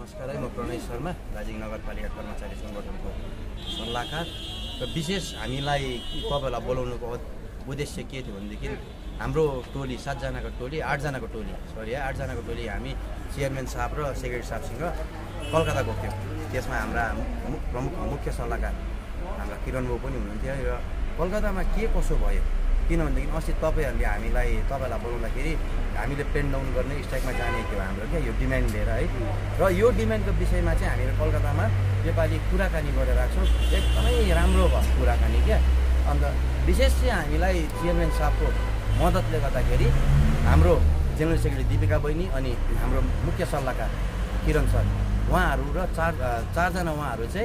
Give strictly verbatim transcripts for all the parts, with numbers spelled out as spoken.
नमस्कार है, म प्रणय शर्मा, दार्जिलिङ नगरपालिका कर्मचारी सङ्गठनको सल्लाहकार। र विशेष हामीलाई तपाईँलाई बोलाउनुको उद्देश्य के थियो भनेदेखि हाम्रो टोली सातजनाको टोली आठजनाको टोली सरी आठजनाको टोली हामी चेयरम्यान साहब र सेक्रेटरी साहबसँग कलकत्ता गएको थियौँ। त्यसमा हाम्रा प्रमुख मुख्य सल्लाहकार हाम्रा किरण बाबु पनि हुनुहुन्थ्यो। र कलकत्तामा के कसो भयो किनभनेदेखि अस्ति तपाईँहरूले हामीलाई तपाईँलाई बोलाउँदाखेरि हामीले पेन डाउन गर्ने स्ट्राइकमा जाने थियो हाम्रो क्या यो डिमान्ड लिएर है। र यो डिमान्डको विषयमा चाहिँ हामीले कलकत्तामा योपालि कुराकानी गरेर राख्छौँ। एकदमै राम्रो भयो कुराकानी क्या। अन्त विशेष चाहिँ हामीलाई चेयरम्यान साहबको मद्दतले गर्दाखेरि हाम्रो जेनरल सेक्रेटरी दीपिका बहिनी अनि हाम्रो मुख्य सल्लाहकार किरण सर उहाँहरू र चार चारजना उहाँहरू चाहिँ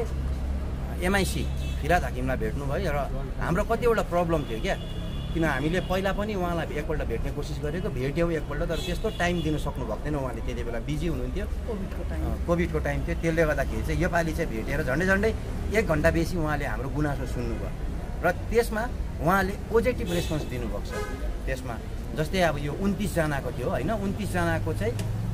एमआइसी फिराद हाकिमलाई भेट्नुभयो। र हाम्रो कतिवटा प्रब्लम थियो क्या, किन हामीले पहिला पनि उहाँलाई एकपल्ट भेट्ने कोसिस गरेको भेट्यौँ एकपल्ट, तर त्यस्तो टाइम दिनु सक्नु भएको थिएन। उहाँले त्यति बेला बिजी हुनुहुन्थ्यो, कोभिडको टाइम कोभिडको टाइम थियो। त्यसले गर्दाखेरि चाहिँ योपालि चाहिँ भेटेर झन्डै झन्डै एक घन्टा बेसी उहाँले हाम्रो गुनासो सुन्नुभयो र त्यसमा उहाँले पोजिटिभ रेस्पोन्स दिनुभएको छ। त्यसमा जस्तै अब यो उन्तिसजनाको थियो होइन, उन्तिसजनाको चाहिँ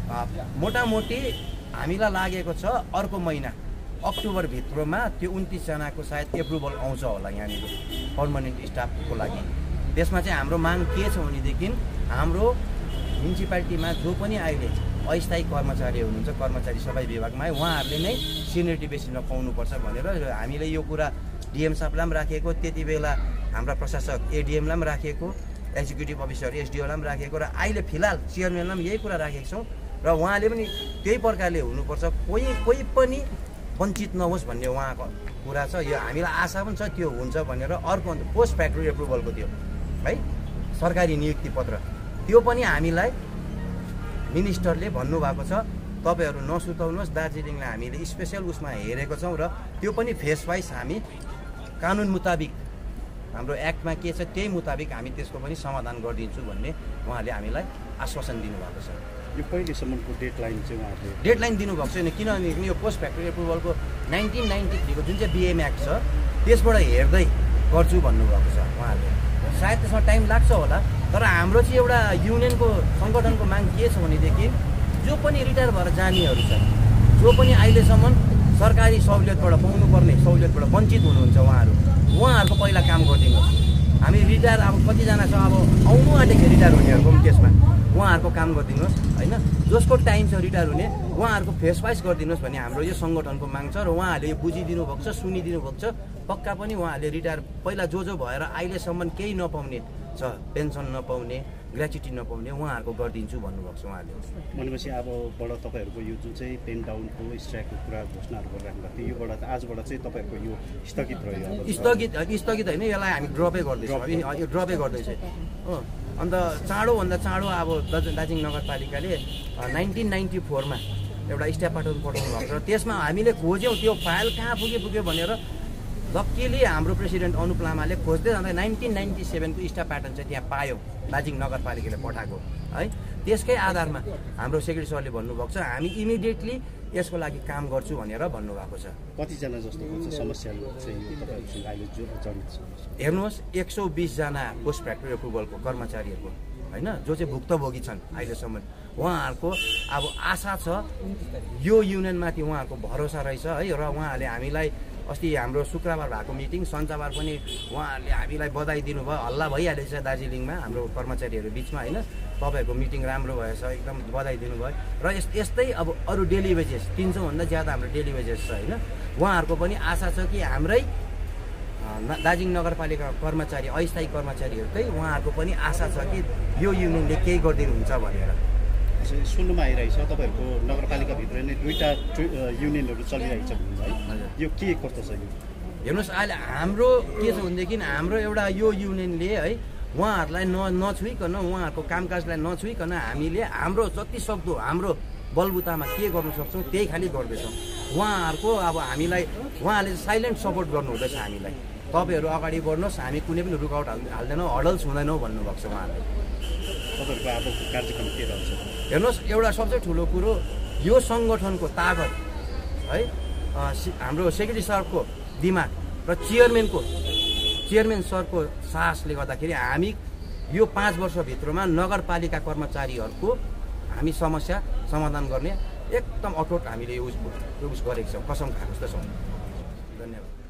मोटामोटी हामीलाई लागेको छ अर्को महिना अक्टोबरभित्रमा त्यो उन्तिसजनाको सायद एप्रुभल आउँछ होला यहाँनिर पर्मानेन्ट स्टाफको लागि। त्यसमा चाहिँ हाम्रो माग के छ भनेदेखि हाम्रो म्युनिसिपालिटीमा जो पनि अहिले अस्थायी कर्मचारी हुनुहुन्छ कर्मचारी सफाई विभागमा उहाँहरूले नै सिनियरिटी बेसिसमा पाउनुपर्छ भनेर हामीले यो कुरा डिएम साहबलाई पनि राखेको, त्यति बेला हाम्रा प्रशासक एडिएमलाई पनि राखेको, एक्जिक्युटिभ अफिसर एसडिओलाई पनि राखेको र अहिले फिलहाल चेयरम्यानलाई पनि यही कुरा राखेको छौँ। र उहाँले पनि त्यही प्रकारले हुनुपर्छ, कोही कोही पनि वञ्चित नहोस् भन्ने उहाँको कुरा छ। यो हामीलाई आशा पनि छ त्यो हुन्छ भनेर। अर्को अन्त पोस्ट फ्याक्ट्री एप्रुभलको थियो है सरकारी नियुक्ति पत्र, त्यो पनि हामीलाई मिनिस्टरले भन्नुभएको छ तपाईँहरू नसुताउनुहोस्, दार्जिलिङलाई हामीले स्पेसल उसमा हेरेको छौँ र त्यो पनि फेस वाइज हामी कानुन मुताबिक हाम्रो एक्टमा के छ त्यही मुताबिक हामी त्यसको पनि समाधान गरिदिन्छु भन्ने उहाँले हामीलाई आश्वासन दिनुभएको छ। यो कहिलेसम्मको डेडलाइन चाहिँ उहाँहरूले डेडलाइन दिनुभएको छैन, किनभने यो पोस्ट फ्याक्ट्री एप्रुभलको नाइन्टिन नाइन्टी थ्रीको जुन चाहिँ बिएम एक्ट छ त्यसबाट हेर्दै गर्छु भन्नुभएको छ उहाँले। सायद त्यसमा टाइम लाग्छ होला, तर हाम्रो चाहिँ एउटा युनियनको सङ्गठनको माग के छ भनेदेखि जो पनि रिटायर भएर जानेहरू छ, जो पनि अहिलेसम्म सरकारी सहुलियतबाट पाउनुपर्ने सहुलियतबाट वञ्चित हुनुहुन्छ उहाँहरू उहाँहरूको पहिला काम गरिदिनुहोस्। हामी रिटायर अब कतिजना छ अब आउनु आँटेको रिटायर हुनेहरूको पनि त्यसमा उहाँहरूको काम गरिदिनुहोस् होइन। जसको टाइम छ रिटायर हुने उहाँहरूको फेस वाइज गरिदिनुहोस् भन्ने हाम्रो यो सङ्गठनको माग छ। र उहाँहरूले यो बुझिदिनु भएको छ, सुनिदिनु भएको छ। पक्का पनि उहाँहरूले रिटायर पहिला जो जो भएर अहिलेसम्म केही नपाउने छ, पेन्सन नपाउने, ग्रेच्युटी नपाउने उहाँहरूको गरिदिन्छु भन्नुभएको छ उहाँले। भनेपछि अबबाट तपाईँहरूको यो जुन चाहिँ पेन डाउनको स्ट्राइकको कुरा घोषणाहरू गरिराख्नु भएको थियो योबाट आजबाट चाहिँ तपाईँहरूको यो स्थगित रह्यो? स्थगित स्थगित होइन, यसलाई हामी ड्रपै गर्दैछौँ, यो ड्रपै गर्दैछ हो। अन्त चाँडोभन्दा चाँडो अब दार्जिलिङ नगरपालिकाले नाइन्टिन नाइन्टी फोरमा एउटा स्टाफ प्याटर्न पठाउनु भएको छ। त्यसमा हामीले खोज्यौँ त्यो फाइल कहाँ पुग्यो पुग्यो भनेर लक्कीली हाम्रो प्रेसिडेन्ट अनुप लामाले खोज्दै जाँदा नाइन्टिन नाइन्टी सेभेनको स्टाफ प्याटर्न चाहिँ त्यहाँ पायौँ दार्जिलिङ नगरपालिकाले पठाएको है। त्यसकै आधारमा हाम्रो सेक्रेटरी सरले भन्नुभएको छ हामी इमिडिएटली यसको लागि काम गर्छु भनेर भन्नुभएको छ। कतिजना जस्तो समस्या चाहिँ तपाईँहरूसँग अहिले जो जडित छ? हेर्नुहोस् एक सौ बिसजना पोस्ट फ्याक्ट्री एप्रुभलको कर्मचारीहरूको होइन जो चाहिँ भुक्तभोगी छन् अहिलेसम्म उहाँहरूको अब आशा छ यो युनियनमाथि उहाँहरूको भरोसा रहेछ है। र उहाँहरूले हामीलाई अस्ति हाम्रो शुक्रबार भएको मिटिङ सञ्चबार पनि उहाँहरूले हामीलाई बधाई दिनुभयो, हल्ला भइहालेछ दार्जिलिङमा हाम्रो कर्मचारीहरू बिचमा होइन। तपाईँहरूको मिटिङ राम्रो भएछ, एकदम बधाई दिनुभयो। र यस यस्तै अब अरू डेली वेजेस तिन सौभन्दा ज्यादा हाम्रो डेली वेजेस छ होइन। उहाँहरूको पनि आशा छ कि हाम्रै दार्जिलिङ नगरपालिका कर्मचारी अस्थायी कर्मचारीहरूकै उहाँहरूको पनि आशा छ कि यो युनियनले केही गरिदिनुहुन्छ भनेर। सुन्नुमा आइरहेको छ तपाईँहरूको नगरपालिकाभित्र नै दुईवटा युनियनहरू चलिरहेको छ है, यो के कस्तो छ? यो हेर्नुहोस् अहिले हाम्रो के छ भनेदेखि हाम्रो एउटा यो युनियनले है उहाँहरूलाई न नछुइकन उहाँहरूको कामकाजलाई नछुइकन हामीले हाम्रो जति सक्दो हाम्रो बलबुतामा के गर्नु सक्छौँ त्यही खालि गर्दैछौँ। उहाँहरूको अब हामीलाई उहाँहरूले साइलेन्ट सपोर्ट गर्नुहुँदैछ हामीलाई, तपाईँहरू अगाडि बढ्नुहोस् हामी कुनै पनि रुकावट हाल्दैनौँ, हडल्स हुँदैनौँ भन्नुभएको छ उहाँहरूले। तपाईँहरूको अब कार्यक्रम के रहन्छ? हेर्नुहोस् एउटा सबसे ठुलो कुरो यो सङ्गठनको तागत है हाम्रो सेक्रेटरी सरको दिमाग र चेयरम्यानको चेयरम्यान सरको साहसले गर्दाखेरि हामी यो पाँच वर्षभित्रमा नगरपालिका कर्मचारीहरूको हामी समस्या समाधान गर्ने एकदम अटोट हामीले उस उस गरेको छौँ, कसम खाएको जस्तो छौँ। धन्यवाद।